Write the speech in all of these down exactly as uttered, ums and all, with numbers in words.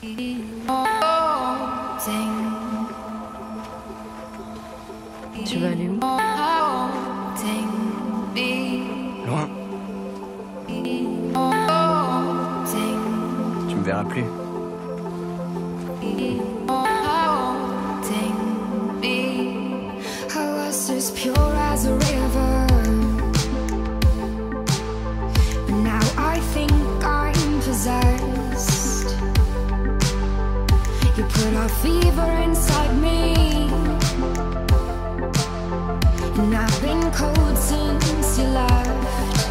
Tu vas aller où? Loin. Tu me verras plus. I was as pure as a river, but now I think I'm possessed. You put a fever inside me, and I've been cold since you left.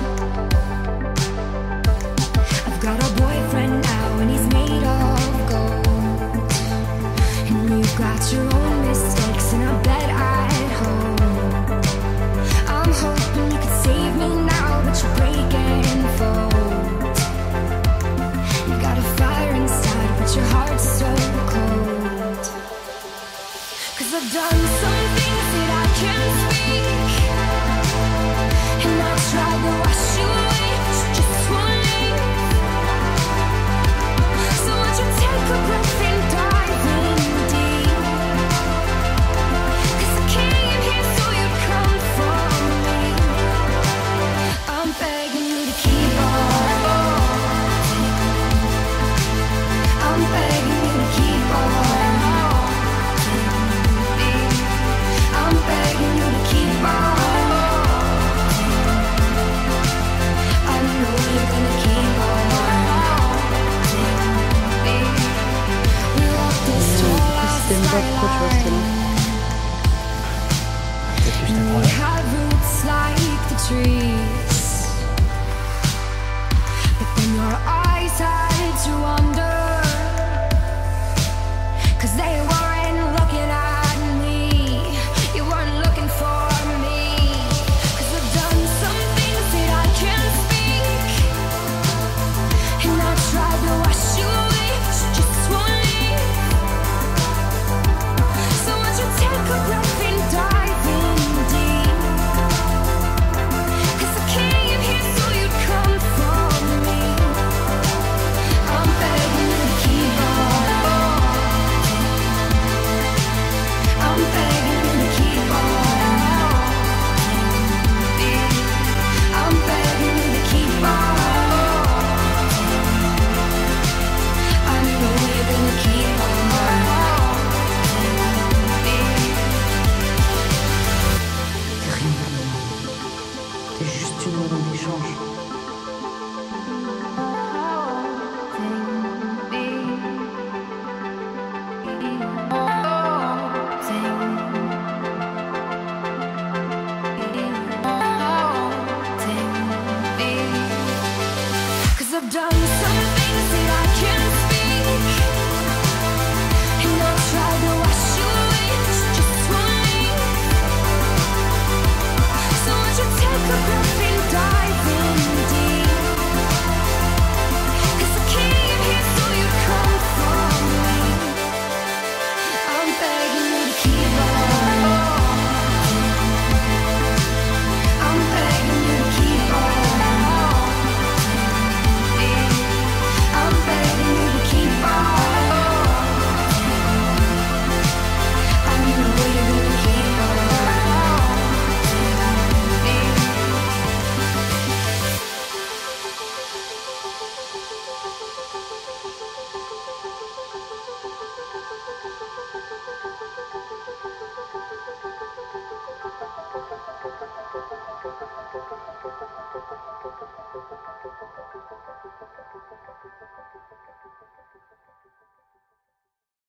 I've got a boyfriend now and he's made of gold, and you've got your own mistakes and I bet at home. I'm hoping you could save me now, but you're breaking fold. You've got a fire inside, but your heart's so cold. Cause I've done some things that I can't speak, and I tried to wash you away, but you just won't leave. So won't you take a breath and dive in deep? Cause I came here so you'd come for me. I'm begging you to keep on. I'm begging you to keep on. I'm begging you to keep on. I know you're gonna keep on. We walk this tall C'était même pas pourquoi tu restais là.